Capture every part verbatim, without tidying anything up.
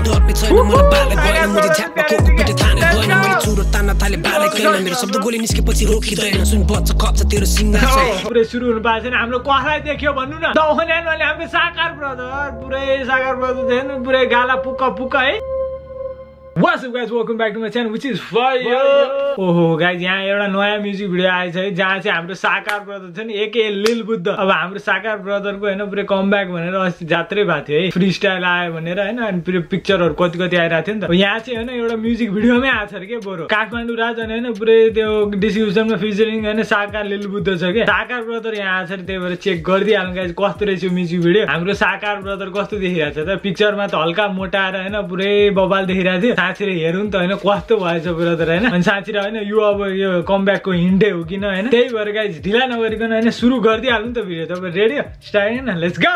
डर्ने छैन मलाई बाले भएन मैले झ्याप्पा कोको पिटे थाने भएन मैले चुरो तान्न थाले बाले कैन मेरो शब्द गोली निस्केपछि रोकिदैन सुन बच्चा कप्चा तेरो सिंगार छ पुरै सुरु हुनु भएको छैन हाम्रो कसलाई देख्यो भन्नु न दौहन्यान भने हाम्रो साकार ब्रदर पुरै साकार ब्रदर छैन पुरै गाला पुक्का पुक्का है What's up guys, welcome back to my channel which is fire. ओहो गाइज यहाँ एउटा नयाँ म्युजिक भिडियो आएछ है जहाँ चाहिँ हाम्रो साकार ब्रदर छ नि एके लिल बुद्ध अब हाम्रो साकार ब्रदरको हैन पुरै कमब्याक भनेर अस्ति जात्रै भएको थियो है फ्री स्टाइल आयो भनेर हैन अनि पुरै पिक्चरहरु कति कति आइराथ्यो नि त यहाँ चाहिँ हैन एउटा म्युजिक भिडियोमै आछ रे के बरो काठमाडौँ राज अनि हैन पुरै त्यो डिस्क्रिप्सनमा फिचरिङ हैन साकार लिल बुद्ध छ के साकार ब्रदर यहाँ आछ रे त्यही भएर चेक गरिदिहाल्नु गाइज कस्तो रहेछ म्युजिक भिडियो हाम्रो साकार ब्रदर कस्तो देखिरहेछ त पिक्चरमा त हल्का मोटाएर हैन पुरै बबाल देखिरहेको थियो साँच्चै हेरौँ त हैन कस्तो भएछ ब्रदर हैन अनि साँच्चै हैन यो अब यो कमब्याकको हिन्डे हो किन हैन त्यही भएर गाइस ढिला नगरिकन हैन सुरु गर्दिहाल्नु नि त भिडियो तपाईं रेडी हो स्टार्ट हैन लेट्स गो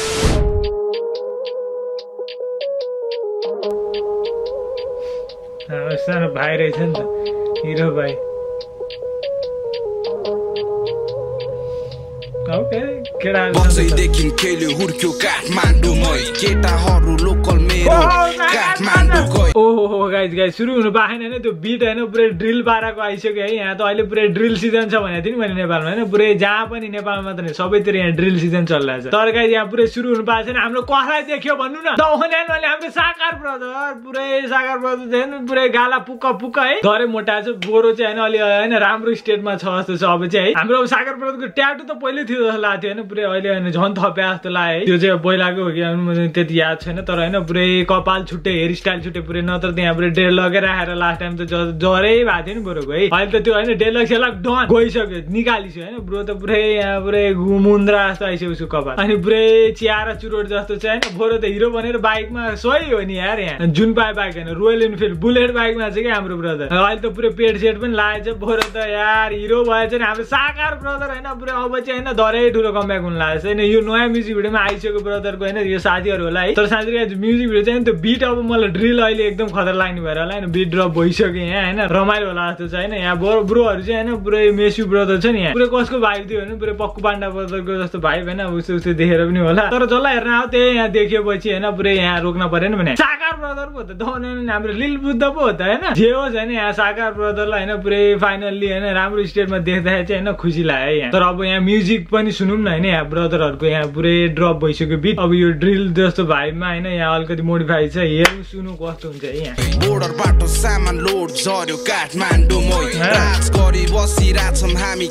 सानो भाइ रहेछ नि त हिरो भाइ ओके केटा बक्सैदेखि खेल्यो हुर्क्यो काठमाडौँमै केटाहरू लोकल मेरो काठमाडौँ गयो ओहो गाइस गाइस सुरु हुनु पाएन हैन त्यो बिट हैन पुरै ड्रिल पाराको आइसक्यो है यहाँ त अहिले पुरै ड्रिल सिजन छ भनेको थिएँ नि मैले नेपालमा हैन पुरै जहाँ पनि नेपालमा मात्र हैन सबैतिर यहाँ ड्रिल सिजन चलिरहेछ तर गाइस यहाँ पुरै सुरु हुनु पाएको छैन हाम्रो कसलाई देख्यो भन्नु न दौहन्यान भने हाम्रो साकार ब्रदर पुरै साकार ब्रदर चाहिँ पुरै गाला पुक्का पुक्का है धरे मोटा छ बोरो चाहिँ हैन अलि हैन राम्रो स्टेटमा छ जस्तो छ अब चाहिँ है हाम्रो साकार ब्रदरको ट्याटु त पहिले थियो जस्तो लाग्थ्यो हैन पुरै अहिले हैन झन् थप्या जस्तो लाग्यो है त्यो चाहिँ पहिलाको हो कि मलाई त्यति याद छैन तर हैन पुरै कपाल छुट्टै हेयर स्टाइल छुट्टै पुरै नत्र त्यहाँ पुरै डेढ लगेर आएर लास्ट टाइम त जरै भएको थियो नि बरोको है अहिले त त्यो हैन डेढ लक्ष लाख डन गइसक्यो निकालिसक्यो हैन ब्रो त पुरै यहाँ पुरै मुन्द्रा जस्तो आइसक्यो उसको कपाल अनि पुरै चियारा चुरोट जस्तो चाहिँ हैन बरो त हिरो भनेर बाइकमा सही हो नि यार यहाँ जुन पाए बाइक हैन रोयल इनफिल्ड बुलेट बाइकमा चाहिँ के हाम्रो ब्रदर अहिले त पुरै पेड सेट पनि लागेछ बरो त यार हिरो भएछ नि हाम्रो साकार ब्रदर हैन पुरै अब चाहिँ हैन धरै ठुलो कमब्याक हुन लागेछ हैन यो नयाँ म्युजिक भिडियोमा आइसक्यो ब्रदरको हैन यो साथीहरु होला है तर साथीहरु म्युजिक भिडियो चाहिँ त्यो बिट अब मलाई ड्रिल अहिले एकदम खतरा लाग्ने भएर होला हैन बिट ड्रप भइसक्यो यहाँ हैन रमाइलो होला जस्तो छ हैन यहाँ ब्रो ब्रोहरु चाहिँ हैन पुरै मेसु ब्रदर छ नि यहाँ पुरै कसको भाइब थियो हैन पुरै पक्कु पाण्डा ब्रदरको जस्तो भाइब हैन उस्तो उस्तो देखेर पनि होला तर जसलाई हेर्न आयो त्यही यहाँ देखेपछि हैन पुरै यहाँ रोक्न पर्दैन भने साकार ब्रदर पो त दौहन्यान हाम्रो लिल बुद्ध पो हो त हैन जे होस् हैन यहाँ साकार ब्रदरलाई हैन पुरै फाइनल्ली हैन राम्रो स्टेटमा देख्दाखेरि चाहिँ हैन खुसी लाग्यो यहाँ तर अब यहाँ म्युजिक पनि सुनौँ न हैन यहाँ ब्रदरहरुको यहाँ पुरै ड्रप भइसक्यो बिट अब यो ड्रिल जस्तो भाइबमा हैन यहाँ अलिकति मोडिफाई छ हेरौँ सुनौँ कस्तो हुन्छ यहाँ बोर्डर बाटो सामान लोड झर्यो काठमाडौँमै राज गरी बसिरहेछौँ हामी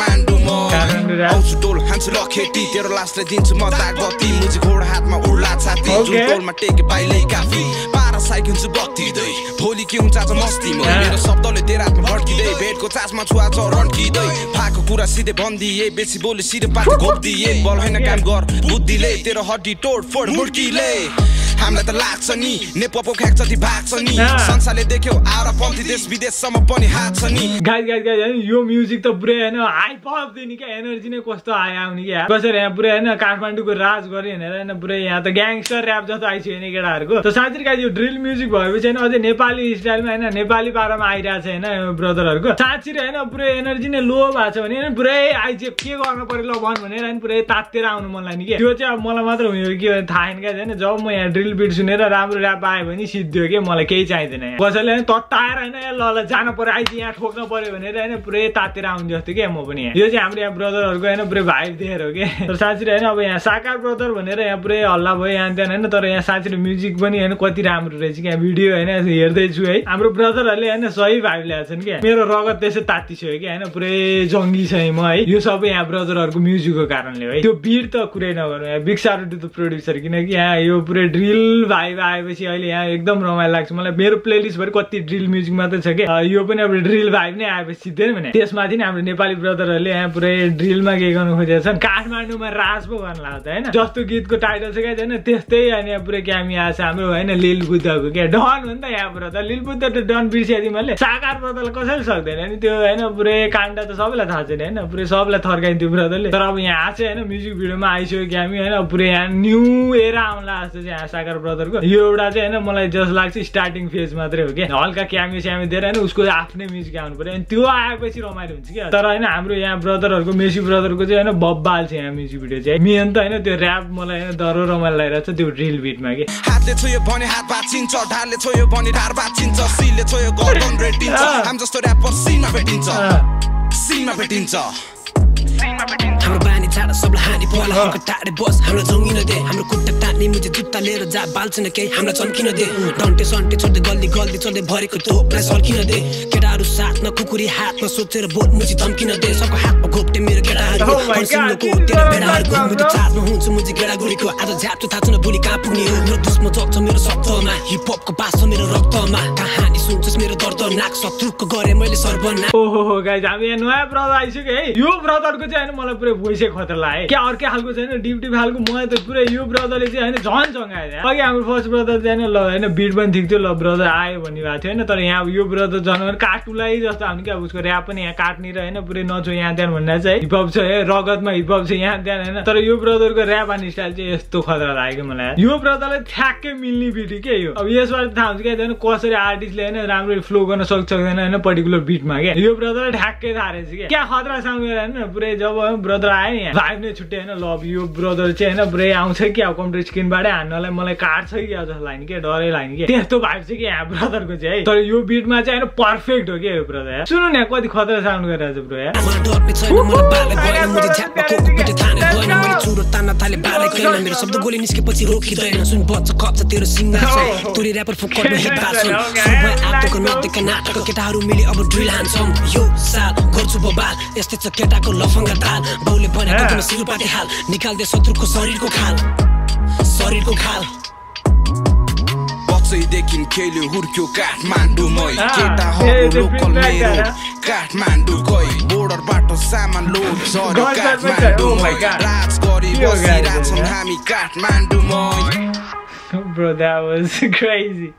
काठमाडौँमै आउँछु टोल हान्छु लखेटी तेरो लासलाई दिन्छु म दाग बत्ती मुजी घोडा हातमा उड्ला छाती जुन टोलमा टेके पाइले काफी पारा साइकिन्छु बत्तिदै भोलि के हुन्छ आज मस्तीमा मेरो शब्दले तेरो हातमा भड्किँदै भेटको चासमा छुवा छ रन्किँदै फाको कुरा सिधै भन्दिए बेसी बोले सिधै पार्टी घोप्दिए बल होइन काम गर बुद्धिले तेरो हड्डी तोड फोड मुर्कीले हामीलाई त लाग्छ नि नेपो ख्याक जति भाग्छ नि संसारले देख्यो आएर पन्थी देश विदेशसम्म पनि हात छ नि गाइस गाइस गाइस यो म्युजिक त पुरै हैन हाइप अप दिने क्या एनर्जी नै कस्तो आयो आउने क्या कसरी यहाँ पुरै हैन काठमाडौँको राज गरे भनेर हैन पुरै यहाँ त ग्याङस्टर र्याप जस्तो आइसक्यो नि केटाहरुको त साँच्चै गाइस यो ड्रिल म्युजिक भएपछि हैन अझै नेपाली स्टाइलमा हैन नेपाली पारामा आइरहेछ हैन ब्रदरहरुको साँच्चै हैन पुरै एनर्जी नै लो भएको छ भने हैन पुरै आइजे के गर्न पर्यो ल भन भनेर हैन पुरै तातेर आउनु मन लाग्ने के त्यो चाहिँ अब मलाई मात्र हुने हो के थाहा छैन गाइस हैन जब म यहाँ ड्रिल बिट सुनेर राम्रो र्याप आयो भने सिद्धियो के मलाई केही चाहिदैन कसैले हैन तत्ताएर हैन ल ल जान पर्यो आइज यहाँ ठोक्न पर्यो भनेर हैन पुरै तातेर आउने जस्तो के म पनि यहाँ यो चाहिँ हाम्रो यहाँ ब्रदरहरुको हैन पुरै भाइब देखेर हो के तर साँच्चै हैन अब यहाँ साकार ब्रदर भनेर यहाँ पुरै हल्ला भयो यहाँ त्यहाँ हैन तर यहाँ साँच्चै म्युजिक पनि हैन कति राम्रो रहेछ के भिडियो हैन हेर्दै छु है हाम्रो ब्रदरहरुले हैन सही भाइब ल्याछन् के मेरो रगत त्यसै तातिसक्यो के हैन पुरै जंगी छ म है यो सबै यहाँ ब्रदरहरुको म्युजिकको कारणले है त्यो बिट त कुरै नगर्नु यहाँ big shout to the producer किनकि यहाँ यो पुरै ड्रिल भाइब आएपछि अहिले यहाँ एकदम रमाइलो लाग्छ मलाई मेरो प्लेलिस्ट भरि कति ड्रिल म्युजिक मात्रै छ के यो पनि अब ड्रिल भाइब नै आएपछि सिधै भने त्यसमाथि नि हाम्रो नेपाली ब्रदरहरुले यहाँ पुरै ड्रिलमा के गर्नु खोजेका छन् काठमाडौँमा राज पो गर्न लाग्छ हैन जस्तो गीतको टाइटल छ के हैन त्यस्तै अनि यहाँ पुरै क्यामी आछ हाम्रो हैन लिल बुद्धको के डन हो नि त यहाँ पुरा त लिल बुद्ध त डन बिर्सिया तिमीले साकार ब्रदरले कसैले सक्दैन नि त्यो हैन पुरै काण्ड त सबैलाई थाहा छ नि हैन पुरै सबलाई थर्काइदियो ब्रदरले तर अब यहाँ चाहिँ हैन म्युजिक भिडियोमा आइसक्यो क्यामी हैन पुरै यहाँ न्यू एरा आउला जस्तो चाहिँ यहाँ सागर ब्रदरको यो एउटा चाहिँ हैन मलाई जस लाग्छ स्टार्टिङ फेज मात्रै हो के हल्का क्यामी स्यामी दिएर हैन उसको आफ्नै म्युजिक आउनु पर्यो अनि त्यो आएपछि रमाइलो हुन्छ के तर हैन हाम्रो यहाँ ब्रदरहरुको मेसी ब्रदरको चाहिँ हैन बब्बाल छ यहाँ म्युजिक भिडियो चाहिँ मेन त हैन त्यो र्याप मलाई हैन दरो रमाइलो लागिरहेछ त्यो ड्रिल बिटमा के हातले छोयो भने हात भाचिन्छ ढाडले छोयो भने ढाड भाचिन्छ सीले छोयो गर्दन रेटिन्छ हामी जस्तो र्यापर सीनमा भेटिन्छ सीनमा भेटिन्छ हाम्रो बानी छाडा सबलाई हानि पर्ला हल्का टाढे बस हाम्रो जङ्गिन दे हाम्रो खुट्टा टान्ने मुझे जुत्ता लिएर जा बाल्छन् केही हामीलाई चम्किन दे डन्टे सन्टे छोड्दै गल्ली गल्ली चल्दै भरेको तोपलाई सल्किन दे केटाहरू साथमा कुकुरी हातमा सोचेर बोट मुझे धम्किन दे सबको हातमा घोप्टे मेरो केटाहरूको हर्सिङको तेरो भेडाहरूको मुझे चार्जमा हुन्छु मुझे गेडागुडीको आज झ्याप्चो थाहा छैन भोलि कहाँ पुग्ने हो मेरो दुश्मन जग्छ मेरो शब्दमा हिपहपको बास छ मेरो रक्तमा कहानी सुन्छस् मेरो दर्दनाक शत्रुको गरे मैले सर्वनाश ओहो हो गाइज हामी यहाँ नयाँ ब्रदर आइसक्यो है यो ब्रदरको चाहिँ हैन मलाई पुरै भोइसै खतरा लाग्यो क्या अर्कै खालको छैन डिप डिप खालको म त पुरै यो ब्रदरले चाहिँ हैन झन् चङ्गायो अघि हाम्रो फर्स्ट ब्रदर चाहिँ ल हैन बिट पनि ठिक थियो ल ब्रदर आयो भन्ने भएको थियो हैन तर यहाँ यो ब्रदर जनावर काटुलाई जस्तो हामी क्या उसको र्याप पनि यहाँ काट्ने र हैन पुरै नचो यहाँ त्यहाँ भन्ने चाहिँ हिपहप छ है रगतमा हिपहप छ यहाँ त्यहाँ हैन तर यो ब्रदरको र्याप अनि स्टाइल चाहिँ यस्तो खतरा लाग्यो मलाई यो ब्रदरले ठ्याक्कै मिल्ने बिट के यो अब यसबाट थाहा हुन्छ क्या कसरी आर्टिस्टले हैन राम्रो फ्लो गर्न सक्छ सक्दैन हैन पर्टिकुलर बिटमा के यो ब्रदरले ठ्याक्कै थाहा रहेछ के क्या खतरा साउन्ड गरेर हैन पुरै जब ब्रदर आयो नि भाइब नै छुट्टै हैन ल यो ब्रदर चाहिँ हैन पुरै आउँछ कि अब कम्प्युटर स्क्रिनबाटै हान्नलाई मलाई काट्छ कि अब जस्तो लाग्ने के डरै लाग्ने के त्यस्तो भाइब चाहिँ के यहाँ ब्रदरको चाहिँ है तर यो बिटमा चाहिँ हैन पर्फेक्ट हो के यो ब्रदर सुन्नु न कति खतरा साउन्ड गरिरहेछ ब्रो यार मलाई डर छैन मलाई बाले भएन मुझे झ्याप्पा कोको पिटे थाने भएन मैले चुरो तान्न थाले बाले कैन मेरो शब्द गोली निस्केपछि रोकिदैन सुन बच्चा कप्छ तेरो सिङ्गा छ तोरी र्यापर फुक्कट हिट बाछन् सबै आत्मको नदेका नाटक केटाहरू मिले अब ड्रिल हान्छौँ यो साल गर्छु बबाल यस्तै छ केटाको लफङ्गा ताल बाउले भनेको तिमी सिरुपाती हाल निकाल्दे शत्रुको शरीरको खाल शरीरको खाल बच्चैदेखि खेल्यो हुर्क्यो काठमाडौँमै केटाहरू लोकल मेरो काठमाडौँ गई बोर्डरबाट सामान लोड झर्यो काठमाडौँमै राज गरी बसिरहेछौँ हामी काठमाडौँमै Bro, that was crazy.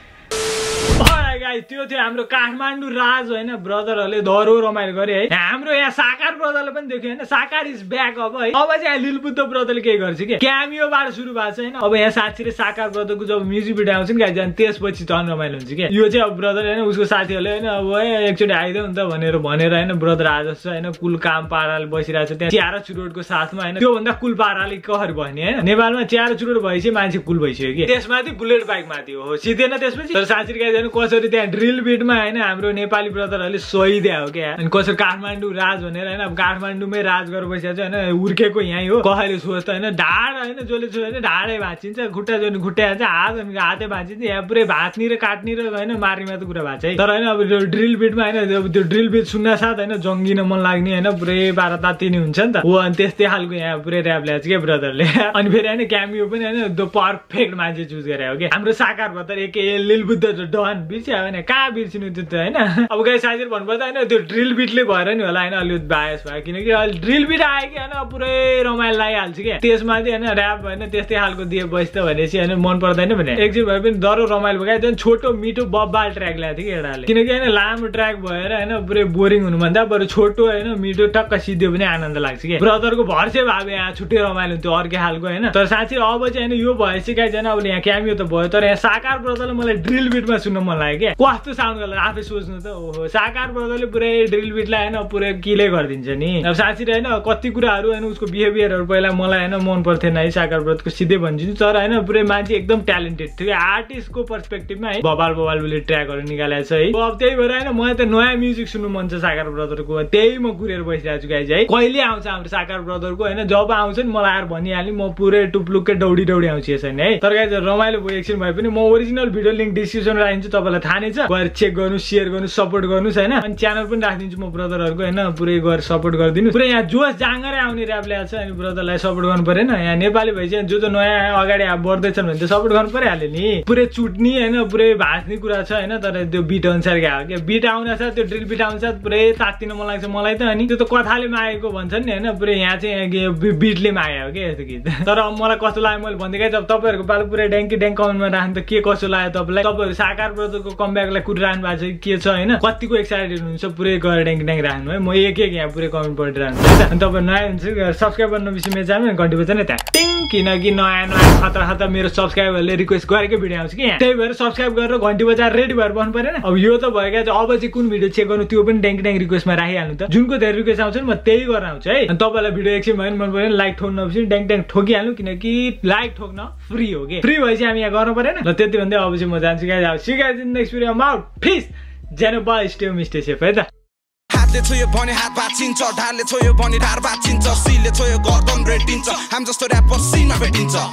Alright guys, त्यो थियो हाम्रो काठमाडौँ राज हैन ब्रदरहरुले दरो रमाइलो गरे है हाम्रो यहाँ साकार ब्रदरले पनि देख्यो हैन साकार इज ब्याक अब है अब चाहिँ लिल बुद्ध ब्रदरले के गर्छ के क्यामियोबाट सुरु भएको छ हैन अब यहाँ साथीले साकार ब्रदरको जब म्युजिक भिडियो आउँछ नि गाइस अनि त्यसपछि झन् रमाइलो हुन्छ के यो चाहिँ अब ब्रदर हैन उसको साथीहरुले हैन अब एकचोटी आइदेऊ नि त भनेर भनेर हैन ब्रदर आज जस्तो हैन कुल काम पाराले बसिरहेछ त्यहाँ च्यारो चुरोटको साथमा हैन त्यो भन्दा कुल पाराले कहर भन्ने हैन नेपालमा च्यारो चुरोट भएपछि मान्छे कुल भइसक्यो के त्यसमाथि बुलेट बाइक माथि हो सिधेन त्यसपछि तर साथीले गाइस हैन कसरी त्यहाँ ड्रिल बिटमा हैन हाम्रो नेपाली ब्रदरहरुले सही दिया हो क्या अनि कसरी काठमाडौँ राज भनेर हैन अब काठमाडौँमै राज गरेर बसिरहेछ हैन उर्केको यही हो कहले सोच्दा हैन ढाड हैन जसले छ हैन ढाडै भाँचिन्छ खुट्टा जन खुट्टा हान्छ हात अनि हातै भाँचिन्छ यहाँ पुरै भाँच्ने र काट्ने र हैन मार्ने मात्र कुरा भएको छ है तर हैन अब ड्रिल बिटमा हैन त्यो ड्रिल बिट सुन्न साथ हैन जङ्गिन मन लाग्ने हैन पुरै बाह्र तातिने हुन्छ नि त हो अनि त्यस्तै खालको यहाँ पुरै र्याप ल्याछ के ब्रदरले अनि फेरि हैन क्यामियो पनि हैन त्यो पर्फेक्ट मान्छे चुज गरे हो के हाम्रो साकार ब्रदर एके लिल बुद्ध डन बिर्स्यो हैन कहाँ बिर्सिनु त्यो त हैन अब गाइस साथीहरु भन्नुपर्दा हैन त्यो ड्रिल बिटले भएर नि होला हैन अलि बायस भयो किनकि अहिले ड्रिल बिट आयो कि हैन पुरै रमाइलो लागिहाल्छ के त्यसमा चाहिँ हैन र्याप हैन त्यस्तै खालको दिए बस्छ भनेपछि हैन मन पर्दैन भने एकछिन भए पनि दरो रमाइलो भयो क्या छोटो मिठो बब्बाल ट्र्याक ल्याएको थियो कि एउटाले किनकि हैन लामो ट्र्याक भएर हैन पुरै बोरिङ हुनु भन्दा बरु छोटो हैन मिठो टक्क सिध्यो पनि आनन्द लाग्छ के ब्रदरको भर्से भावे यहाँ छुट्टै रमाइलो हुन्थ्यो अर्कै खालको हैन तर साँच्चै अब चाहिँ हैन यो भएपछि गाइस हैन अब यहाँ क्यामियो त भयो तर यहाँ साकार ब्रदरले मलाई ड्रिल बिटमा सुन्न मन लाग्यो के कस्तो साउन्ड गर्ला आफै सोच्नु त ओहो साकार ब्रदरले पुरै ड्रिल बिटलाई हैन पुरै किले गरिदिन्छ नि अब साँच्चै हैन कति कुराहरू हैन उसको बिहेभियरहरु पहिला मलाई हैन मन पर्थेन है साकार ब्रदरको सिधै भन्छु तर हैन पुरै मान्छे एकदम ट्यालेन्टेड थियो आर्टिस्टको पर्सपेक्टिभमा है बबाल बबाल बुले ट्र्याकहरु निकालेको छ है अब त्यही भएर हैन मलाई त नयाँ म्युजिक सुन्नु मन छ साकार ब्रदरको त्यही म कुरेर बसिरहेको छु गाइस है कहिले आउँछ हाम्रो साकार ब्रदरको हैन जब आउँछ नि मलाई आएर भनिहाल्ने म पुरै टुप्लुक्कै दौडी दौडी आउँछु यसैन है तर गाइस रमाइलो भयो एकछिन भए पनि म ओरिजिनल भिडियो लिंक डिस्क्रिप्सनमा राखिदिन्छु तपाईलाई थाहा नै छ गएर चेक गर्नु शेयर गर्नु सपोर्ट गर्नुस् हैन अनि च्यानल पनि राखिदिन्छु म ब्रदरहरुको हैन पुरै गएर सपोर्ट गरिदिनु पुरै यहाँ जोस जाँगरै आउने र्याप ल्याएको छ अनि ब्रदरलाई सपोर्ट गर्नु पर्दैन यहाँ नेपाली भइ चाहिँ जो जो नयाँ अगाडि आ बढ्दैछन् भने त सपोर्ट गर्नु परिहाल्यो नि पुरै चुट्नी हैन पुरै भाँच्ने कुरा छ हैन तर त्यो बिट अनुसार के हो के बिट आउन छ त्यो ड्रिल बिट आउन छ पुरै तात्तिन मन लाग्छ मलाई त अनि त्यो त कथाले मागेको भन्छन् नि हैन पुरै यहाँ चाहिँ बिटले मागे हो के यस्तो गीत तर मलाई कस्तो लाग्यो मैले भन्दै जब तपाईहरुको पालो पुरै ड्याङ्की ड्याङ्क कमेन्टमा राख्नु त के कसो लाग्यो तपाईलाई तपाईहरु साकार ब्रदरको कमब्याकलाई कुरिराख्नु भएको छ के छ हैन कतिको एक्साइटेड हुनुहुन्छ पुरै गएर ड्याङ ड्याङ राख्नु है म एक एक यहाँ पुरै कमेन्ट पढिराख्नु है त अनि तपाईहरु नयाँ हुनुहुन्छ सब्स्क्राइब गर्न बिर्सिनु मेरो च्यानल घण्टी बजाउनु त्यहाँ टिङ किनकि नयाँ नयाँ खतरा खतरा मेरो सब्स्क्राइबरले रिक्वेस्ट गरेको भिडियो आउँछ कि यहाँ त्यही भएर सब्स्क्राइब गरेर घण्टी बजाएर रेडी भएर बस्नु पर्दैन अब यो त भएका छ अब चाहिँ कुन भिडियो चेक गर्नु त्यो पनि ड्याङ ड्याङ रिक्वेस्टमा राखिहाल्नु त जुनको धेरै रिक्वेस्ट आउँछ नि म त्यही गरेर आउँछु है अनि तपाईलाई भिडियो एकछिन भयो मन परेन लाइक ठोक्न नबिर्सिनु ड्याङ ड्याङ ठोकिहाल्नु किनकि लाइक ठोक्न फ्री हो के फ्री भएपछि हामी यहाँ गर्नु पर्दैन ल त्यति भन्दै अब चाहिँ म जान्छु गाइस अब see guys in next video out peace जेनो बाइ स्टे मिस्टे सेफ है त हातले छोयो भने हात भाँचिन्छ ढाडले छोयो भने ढाड भाँचिन्छ सीले छोयो गर्दन रेटिन्छ हामी जस्तो र्यापर सीमा भेटिन्छ